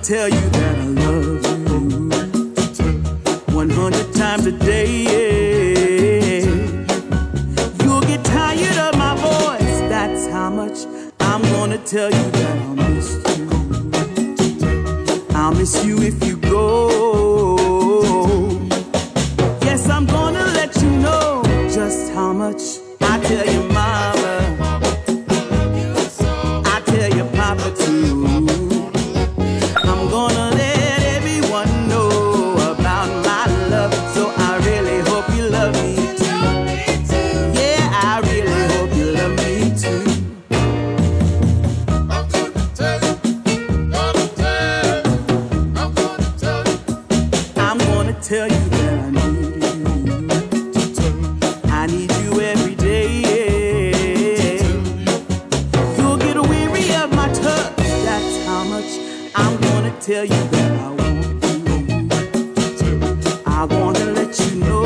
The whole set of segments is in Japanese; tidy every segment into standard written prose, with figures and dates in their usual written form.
tell you that I love you 100 times a day. You'll get tired of my voice, that's how much I'm gonna tell you that I'll miss you. I'll miss you if you go. Yes, I'm gonna let you know just how much I tell your mama, I tell your papa too. I'm gonna let everyone know about my love, so I really hope you love me too. Yeah, I really hope you love me too. I'm gonna tell you that I need you. I need you every day. You'll get weary of my touch, that's how much I'm gonna tell you that I want you. I wanna let you know,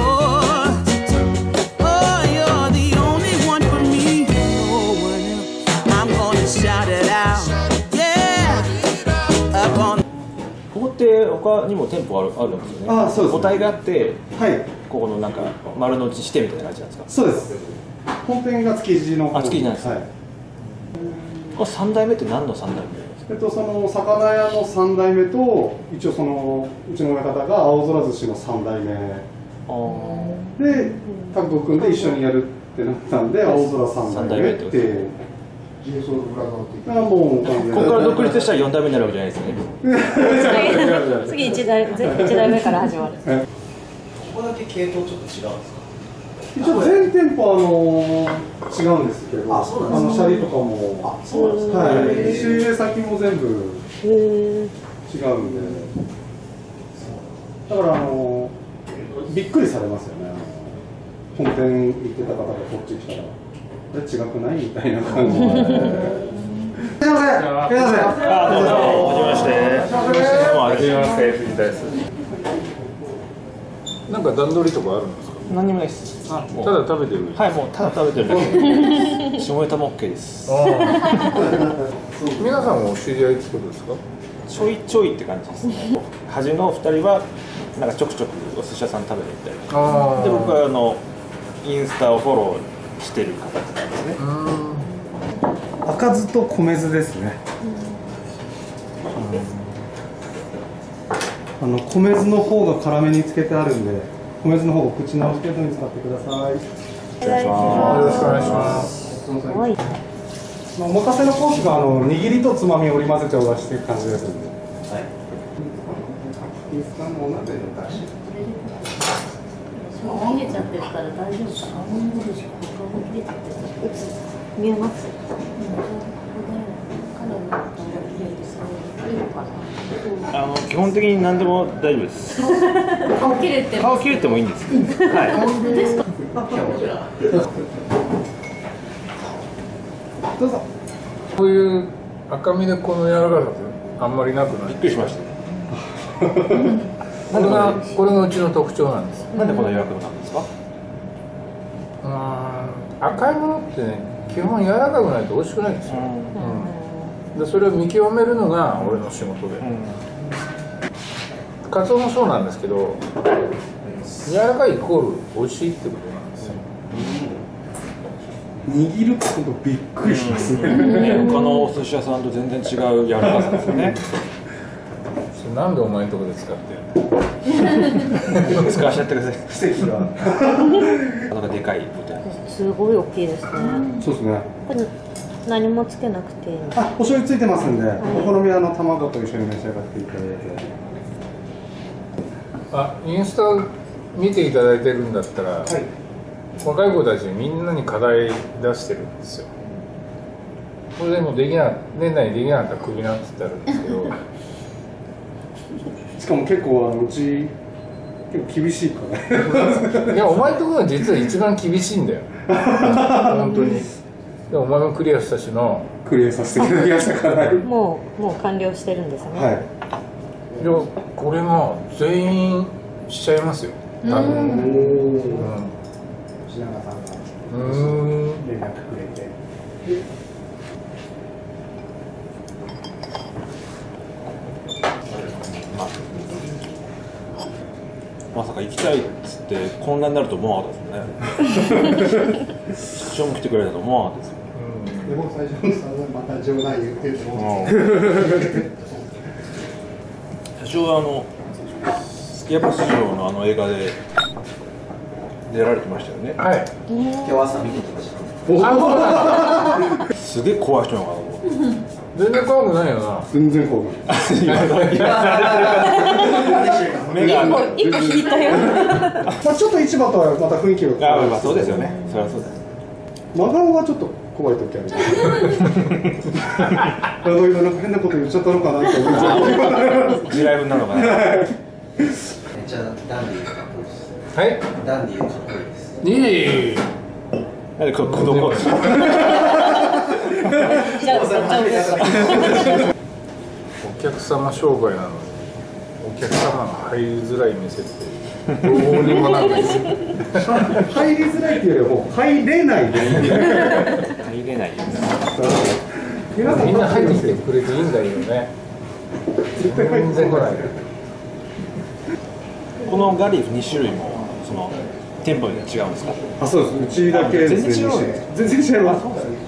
oh, you're the only one for me, no one else. I'm gonna shout it out, yeah, up on. ここって他にも店舗あるんですよね。 あ、そうです。 母体があって、 はい。 ここのなんか丸の内支店みたいな感じなんですか。 そうです。本店が築地の。 あ、築地なんです。はい。これ3代目って何の3代目？ その魚屋の3代目と一応そのうちの親方が青空寿司の3代目でタッグを組んで一緒にやるってなったんで青空3代目って。もうここから独立したら4代目になるわけじゃないですね。 次1代目から始まる。 ここだけ系統ちょっと違うんですか？ 一応全店舗違うんですけど、シャリとかも、そうですね。はい。仕入れ先も全部違うんで、だからびっくりされますよね。本店行ってた方がこっち来たら。違くないみたいな感じで。すみません。すみません。 あ、どうも、はじめまして。どうも、はじめまして、藤田です。 なんか段取りとかあるんですか？ 何にもないです。 ただ食べてる。 はい、もうただ食べてるだけ。下ネタも OK です。 皆さんもお知り合いってことですか？ ちょいちょいって感じですね。はじめのお二人はなんかちょくちょくお寿司屋さん食べに行ったり。で、僕はインスタをフォローしてる形なんですね。 赤酢と米酢ですね。米酢の方が辛めにつけてあるんで、米酢の方を口直し程度に使ってください。 よろしくお願いします。 はい。 お任せのコースが握りとつまみを織り交ぜてお出しっていう感じですので。はい。インスタのお鍋の出し。 見えちゃってるから大丈夫かな。見えます。 基本的に何でも大丈夫です。 顔切れて。 顔切れてもいいんです。はい。 どうぞ。 こういう赤身でこの柔らかさってあんまりなくない？ びっくりしました。 これがうちの特徴なんです。 なんでこの柔らかくなんですか？ 赤いものってね、基本柔らかくないと美味しくないんですよ。でそれを見極めるのが俺の仕事で。カツオもそうなんですけど、柔らかいイコール美味しいってことなんですよ。 握ることびっくりしますね。 他のお寿司屋さんと全然違う柔らかさですよね。 なんでお前のところで使ってるの？使わせてください。 奇跡が。 なんかでかいみたいな。 すごい大きいですね。 そうですね。 何もつけなくていい。 あ、お醤油ついてますんで、お好み卵と一緒に召し上がっていただいて。 インスタ見ていただいてるんだったら、はい、若い子たちみんなに課題出してるんですよ。これでも年内にできなかったらクビなんて言ってあるんですけど。 しかも結構うち結構厳しいからね。 いや、お前のところが実は一番厳しいんだよ。本当に。でもお前もクリアしたしの。 クリアさせていただきましたから。 もう完了してるんですね。 はい。 いや、これが全員しちゃいますよ。多分。 品川さんが連絡くれて。 まさか行きたいっつってこんなになると思わなかったですもんね。社長も来てくれたと思わなかったですよ。 でも最初のさまた冗談言ってると思う。 社長はスキヤパス市場の映画で出られてましたよね。 はい。 今日朝見てきました。 すげえ怖い人なのかなと思って。 全然怖くないよな。 全然怖くない。 目が一個引いたよ。 まあちょっと市場とはまた雰囲気が変わる。 まあそうですよね。それはそうです。 真顔がちょっと怖い時ある。今なんか変なこと言っちゃったのかなって思っちゃう。 地雷分なのかな。 めっちゃダンディーかっこいいです。 はい。 ダンディーかっこいいです。 いい。 なんでこの子ですか。 じゃあお客様商売なのにお客様が入りづらい店ってどうにもならない。 入りづらいっていうよりも入れないで。 入れない。 皆さんみんな入ってきてくれていいんだけどね。全然来ない。 このガリーフ2種類もその店舗で違うんですか。 あ、そうです。うちだけですね。 全然違う。 全然違います。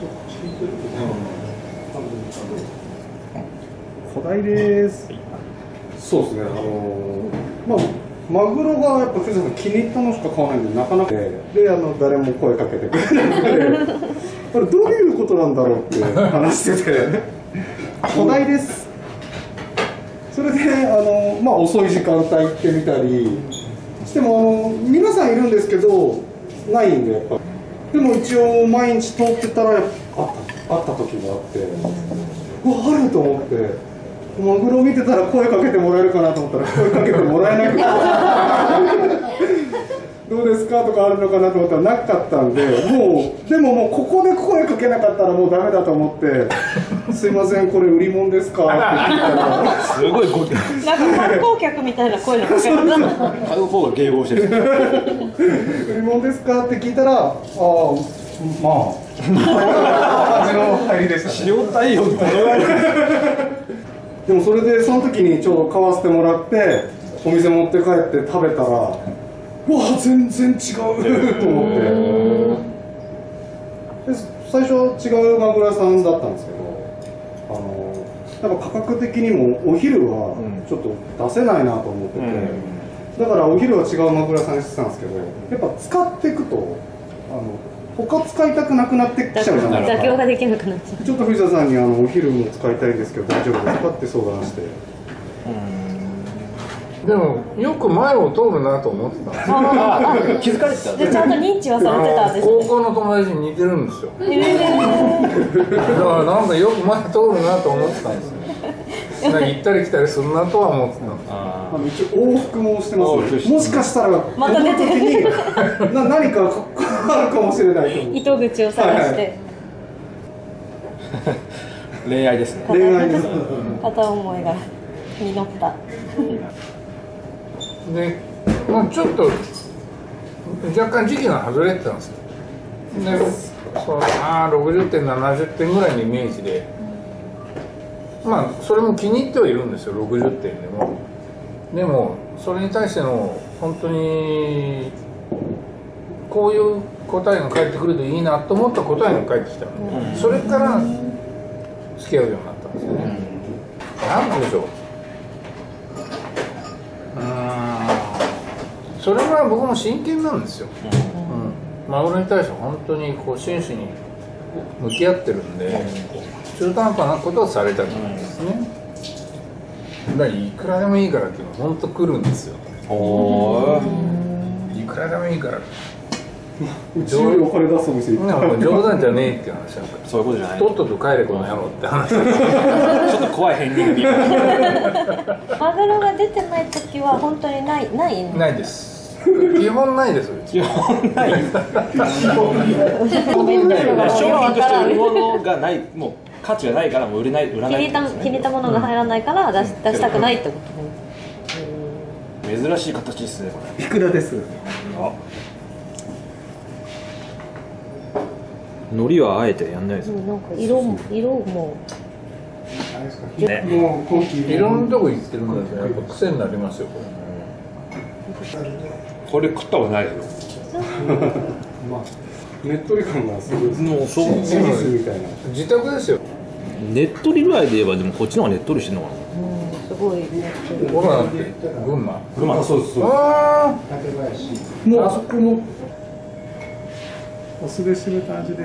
小鯛です。そうですね。まあマグロがやっぱ藤田さん気に入ったのしか買わないんでなかなかで誰も声かけてくれなくて、これどういうことなんだろうって話してて、小鯛です。それでまあ遅い時間帯行ってみたりしても皆さんいるんですけどないんでやっぱ。でも一応毎日通ってたらあった時があって、うわあると思って。マグロ見てたら声かけてもらえるかなと思ったら声かけてもらえなくてどうですかとかあるのかなと思ったらなかったんで、でももうここで声かけなかったらもうダメだと思って「すいませんこれ売り物ですか?」って聞いたらすごいごなんか観光客みたいな声のかけ方。 買う方が迎合してる。 売り物ですかって聞いたら「ああまあ」感じの入りでしたね。 塩対応のでもそれでその時にちょうど買わせてもらってお店持って帰って食べたらうわ全然違うと思ってで最初は違うマグロ屋さんだったんですけどなんか価格的にもお昼はちょっと出せないなと思ってて、だからお昼は違うマグロ屋さんにしてたんですけどやっぱ使っていくと他使いたくなくなってきちゃうじゃないですか。 妥協ができなくなっちゃう。 ちょっと藤田さんにお昼も使いたいんですけど大丈夫ですかって相談して。 でもよく前を通るなと思ってたんですよ。 気づかれてた。 でちゃんと認知はされてたんですね。 高校の友達に似てるんですよ。だからなんかよく前通るなと思ってたんですよ。なんか行ったり来たりするなとは思ってたんですよ。 一応往復もしてますね。もしかしたらまた出てこの時に何かあるかもしれないと思う。 糸口を探して、 恋愛ですね。 恋愛です。 片思いが実った。 で、まあ、ちょっと若干時期が外れてたんですよ。で60点70点ぐらいのイメージで、まあそれも気に入ってはいるんですよ。60点でも。でもそれに対しての本当にこういう答えが返ってくるといいなと思った答えが返ってきたので、それから付き合うようになったんですよね。なんでしょう。それは僕も真剣なんですよ。マグロに対して本当にこう真摯に向き合ってるんで、中途半端なことをされたくないですね。だからいくらでもいいからっていうのは本当来るんですよ。いくらでもいいから。 うちよりお金出すお店行った。 冗談じゃねえっていう話なんか。 そういうことじゃない。 とっとと帰れこの野郎って話。 ちょっと怖い片鱗が見えマグロが出てない時は本当にないないです。基本ないです。 基本ない。 ごめんなさい。 商品として売るものがない、もう価値がないからもう売らない。 気に入ったものが入らないから出したくないってことね。 珍しい形ですねこれ。 いくらです。 海苔はあえてやんないですよ。 なんか色ももう今期いろんなとこ行ってるんだけどやっぱ癖になりますよこれ。 これ食ったことないですよ。 まあねっとり感がすごいですね。 もうそうチーズみたいな。 自宅ですよ。 ねっとり具合で言えばでもこっちの方がねっとりしてるのかな。 すごいね。 これなんて群馬。 群馬。 そうですそうであす。もうあそこのお酢で締めた味です。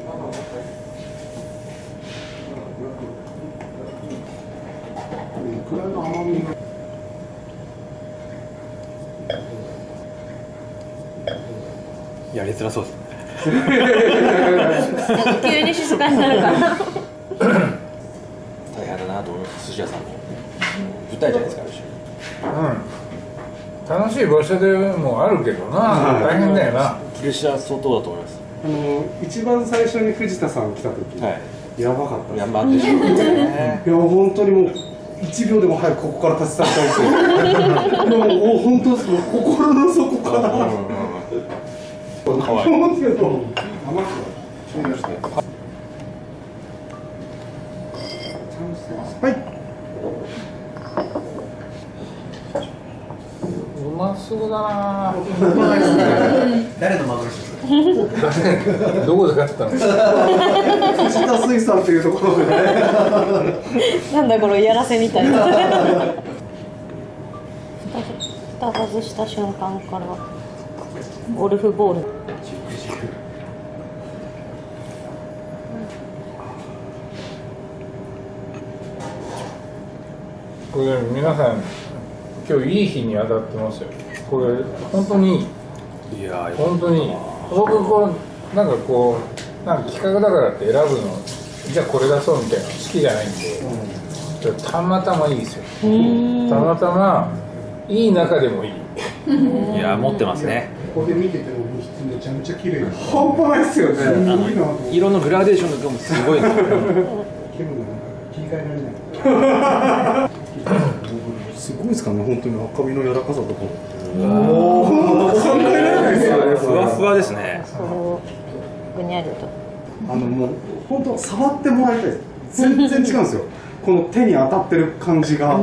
いくらの甘みが。 やりづらそうですね。 急に静かになるから。 大変だなと思います。寿司屋さんも舞台じゃないですか。 楽しい場所でもあるけどな、大変だよな。 プレッシャー相当だと思います。 一番最初に藤田さん来た時、やばかったです。 山でしょうね。 いや本当にもう1秒でも早くここから立ち去りたいですよ。もう本当です。心の底から。 可愛い。 思うんですけど。はい。 うますぐだな。 誰の幻ですか？ どこで買ったの？ 藤田水産っていうところでね。 なんだこのやらせみたいな。蓋外した瞬間からゴルフボール。 これ皆さん今日いい日に当たってますよ。これ本当にいい。 いや本当にいい。僕こうなんかこうなんか企画だからって選ぶのじゃあこれ出そうみたいなの好きじゃないんで、たまたまいいですよ。たまたまいい中でもいい。 いや持ってますね。 ここで見てても物質めちゃめちゃ綺麗。半端ないですよね。 色のグラデーションがすごい。 気分が切り替えられない。すごいですかね、本当に赤身の柔らかさとか。考えられないですよね。 ふわふわですね。 そうぐにゃりと。 もう本当触ってもらいたいです。全然違うんですよ。この手に当たってる感じが。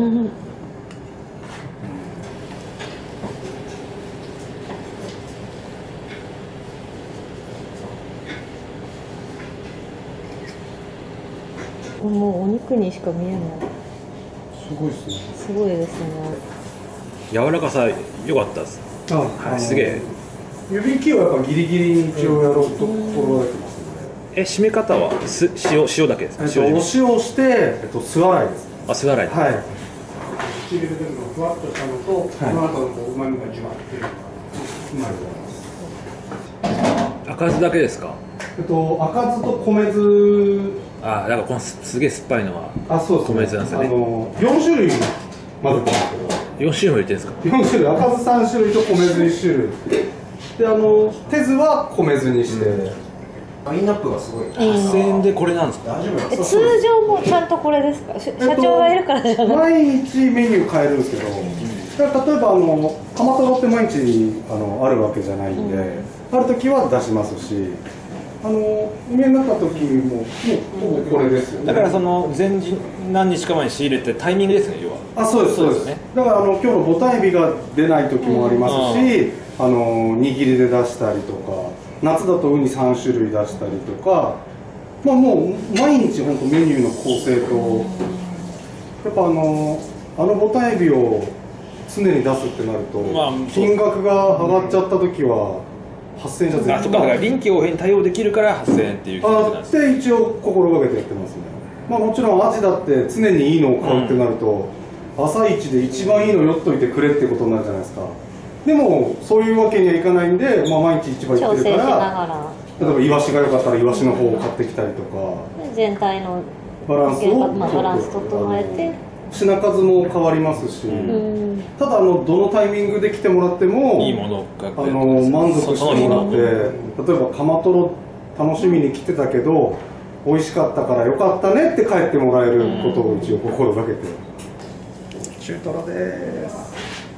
もうお肉にしか見えない。 すごいですね。 すごいですね。 柔らかさ良かったです。すげえ。 指切りはやっぱギリギリに一応やろうと心がけてますので。 締め方は塩だけですか？ お塩して酢洗いです。 あ、酢洗い。 はい。唇でもふわっとしたのと、この後のうまみがじわっていうのがうまいと思います。 赤酢だけですか？ 赤酢と米酢。 あ、だからこのすげえ酸っぱいのはそうですね。 米酢なんですよね。 4種類混ぜてますけど。 4種類も入れてるんですか ？4種類、赤酢3種類と米酢1種類で、手酢は米酢にして、 ラインナップがすごい。 8000円でこれなんですか？ 大丈夫なんですか？ 通常もちゃんとこれですか？社長がいるからじゃない？ 毎日メニュー変えるんですけど、だから例えば釜トロって毎日あるわけじゃないんで、ある時は出しますし、上になった時もほぼこれですよね。 だからその前日何日か前に仕入れてタイミングですね、要は。 そうですそうですね。だから今日のボタンエビが出ない時もありますし、握りで出したりとか、夏だとウニ3種類出したりとか、まあもう毎日本当メニューの構成と、やっぱボタンエビを常に出すってなると、金額が上がっちゃった時は8000円じゃ全然。 だから臨機応変に対応できるから8000円っていう感じなんです。 で一応心がけてやってますね。まあもちろんアジだって常にいいのを買うってなると、朝一で一番いいのよっといてくれってことになるじゃないですか。でもそういうわけにはいかないんで、毎日一番行ってるから、例えばイワシが良かったらイワシの方を買ってきたりとか、 全体のバランスをバランス整えて、 品数も変わりますし、ただどのタイミングで来てもらってもいいものが満足してもらって、例えばカマトロ楽しみに来てたけど美味しかったからよかったねって帰ってもらえることを一応心がけて。中トロです。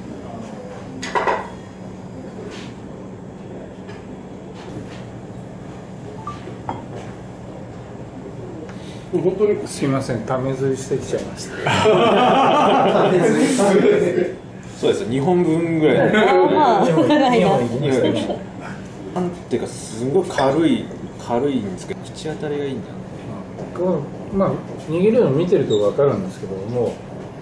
本当にすいません、ためずりしてきちゃいました。 そうです2本分ぐらいまあ長いな。 なんていうかすごい軽いんですけど口当たりがいいんだよね。 まあ握るの見てると分かるんですけども、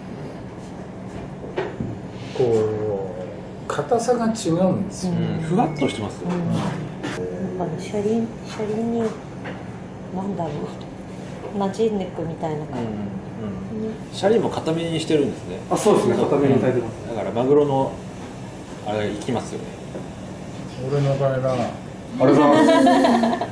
こう硬さが違うんですよ、 ふわっとしてますよ、 車輪になんだろう、馴染んでくみたいな感じ。 シャリも固めにしてるんですね。 あ、そうですね、固めに炊いてます。 だからマグロのあれがいきますよね。 俺の場合だな。 ありがとうございます。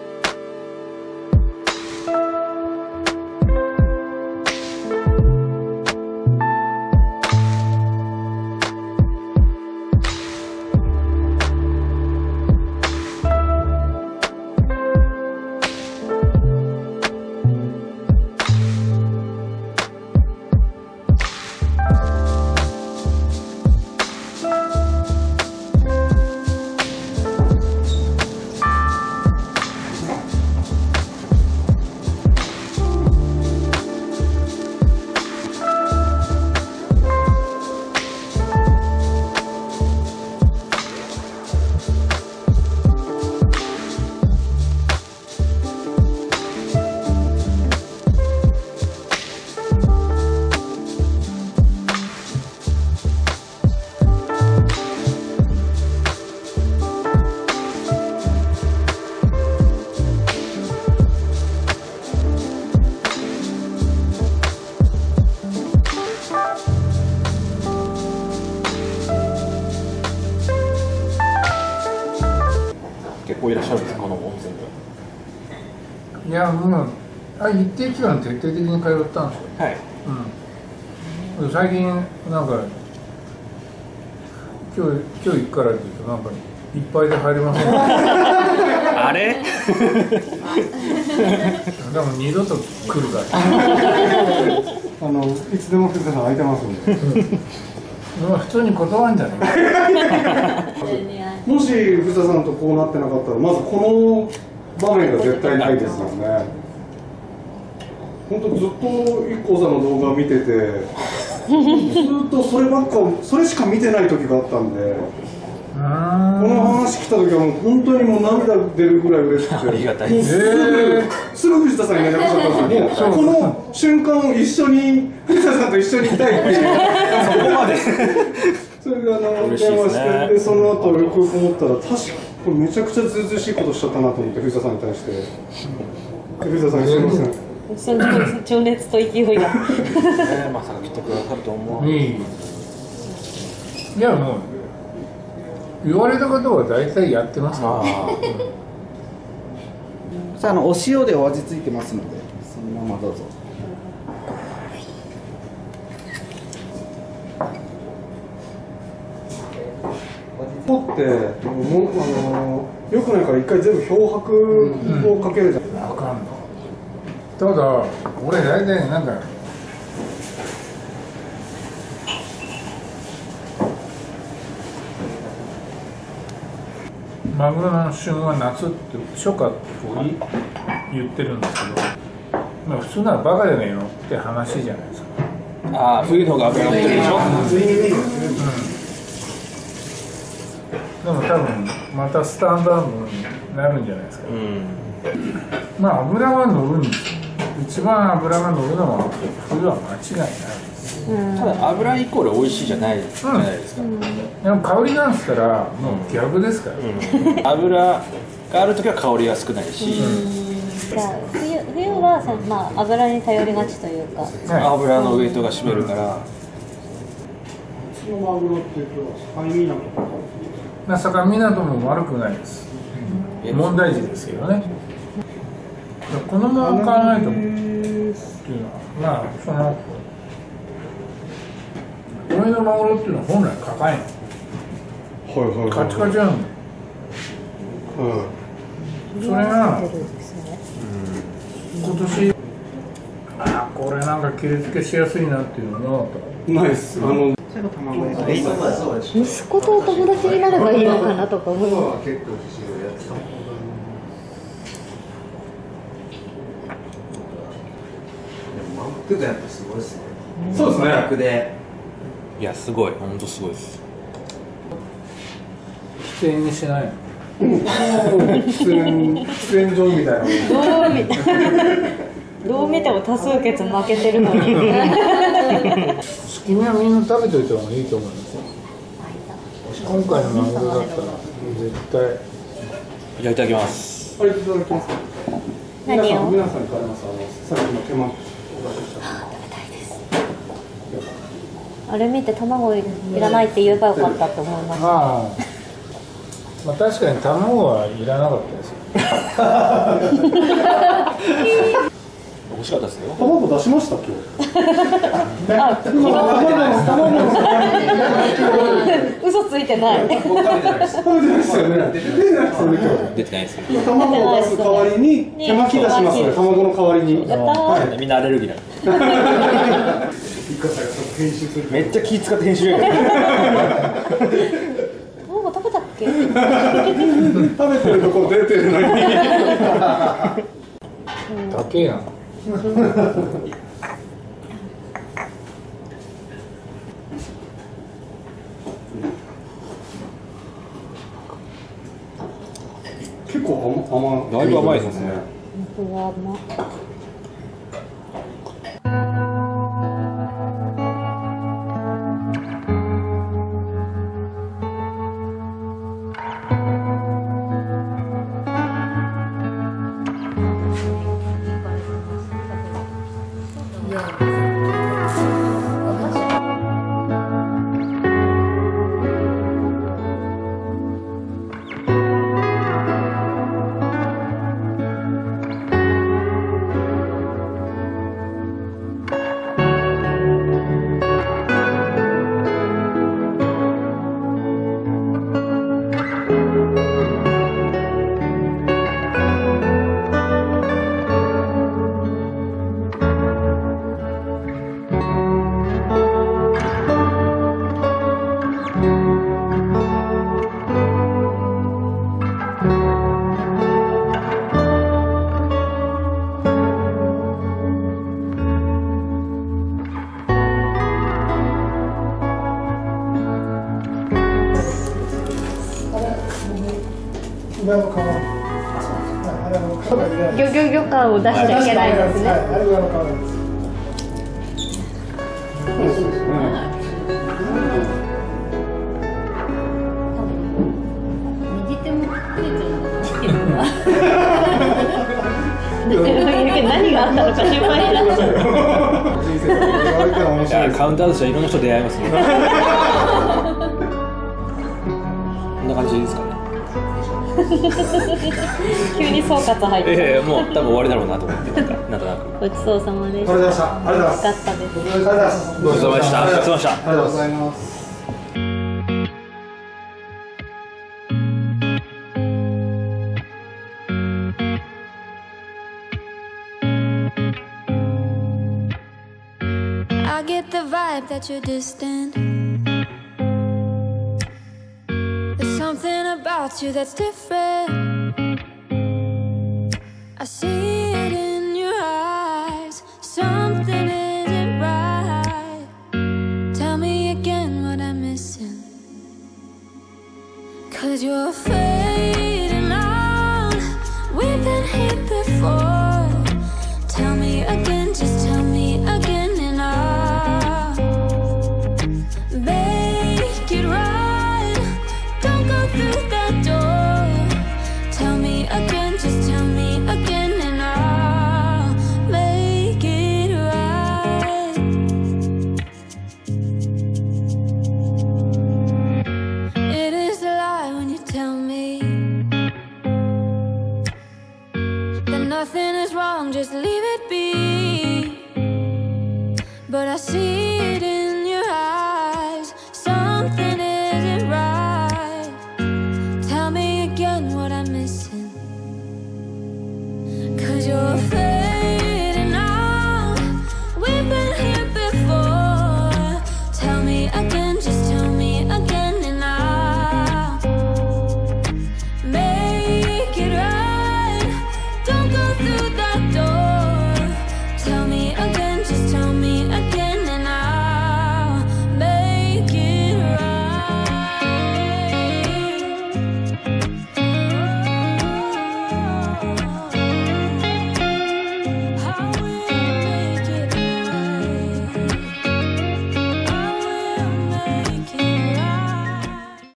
結構いらっしゃるんですか、この温泉いやもう一定期間徹底的に通ったんですよ。 はい。 最近なんか今日行くからって言うとなんかいっぱいで入りませんあれでも二度と来るからいつでも藤田さん空いてますんで。 普通に断るんじゃないかもし藤田さんとこうなってなかったら、まずこの場面が絶対ないですよね。本当ずっと IKKO さんの動画を見てて、ずっとそればっか、それしか見てない時があったんで、この話来た時はもう本当にもう涙出るぐらい嬉しくて、 ありがたいです。 すぐ藤田さんに連絡しちゃったんですよ。もうこの瞬間を一緒に藤田さんと一緒にいたいっていう。 そこまでそれで電話して、でその後よくよく思ったら、確かこれめちゃくちゃずうずうしいことしちゃったなと思って、藤田さんに対して。藤田さんにすみません。 その情熱と勢いがまさか来てくださると思う。 いやもう言われたことは大体やってますからさあ、お塩でお味付いてますので、そのままどうぞ。 ポってよくないから一回全部漂白をかけるじゃん。 分かんない。ただ俺大体なんかマグロの旬は夏って初夏って言ってるんですけど、まあ、普通ならバカじゃねえのって話じゃないですか。 ああ、冬の方が脂が乗ってるでしょ。 でも多分またスタンダードになるんじゃないですか。まあ油は乗るんですよ。一番油が乗るのは冬は間違いないです。 ただ油イコール美味しいじゃないですか。 でも香りなんつったらもう逆ですから。 油があるときは香りが少ないし、 じゃあ冬はまあ油に頼りがちというか、 油のウエイトが占めるから。 うちのマグロっていうと境港とか。 境港も悪くないです。問題児ですけどね。このまま考えてもっていうのは、まあその骨のマグロっていうのは本来硬いの、カチカチなんだよ。それが今年これなんか切り付けしやすいなっていうのがないっす。 息子とお友達になればいいのかなとか思います。 満腹がやっぱすごいですね。 そうですね。 満腹でいやすごい、本当すごいです。 喫煙にしないの？ 喫煙所みたいな。 どう見ても多数決負けてるのに。 君はみんな食べといた方がいいと思いますよ。今回のマグロだったら絶対。 じゃあいただきます。 はい、いただきます。 何を？ 皆さんに買います。さっきの手間お出しした。 食べたいです。あれ見て卵いらないって言えばよかったと思いました。 まあ確かに卵はいらなかったですよ。 美味しかったですよ。 卵出しました今日。 嘘ついてない。 僕食べてないです。 食べてないですよね。出てないですよね今日。 出てないですよ。 卵を出す代わりに手巻き出しますね。卵の代わりに。 やったー。 みんなアレルギーなの。めっちゃ気使って編集やる。 卵食べたっけ？ 食べてるとこ出てるのに。 高えな。 結構だいぶ甘いですね。 うわ、甘っ。ギョ感を出しちゃいけないですね。右手もくれちゃうんですけど。何があったのか心配になっちゃう。 カウンターとしてはいろんな人出会いますね。こんな感じですかね。 急に総括入って、 もう多分終わりだろうなと思って、なんとなく。 ごちそうさまでした。 ありがとうございました。ありがとうございます。 美味しかったです。 ごちそうさまでした。 ごちそうさまでした。ありがとうございました。 ありがとうございます。 I get the vibe that you're distant. There's something about you that's different. I see it in your eyes. Something isn't right. Tell me again what I'm missing. 'Cause you're fading out. We've been here before. Tell me again, just tell me again, and I'll make it right. Don't go through that door. Tell me again, just tell me again, and I'll make it right. It is a lie when you tell me that nothing is wrong, just leave it be. But I see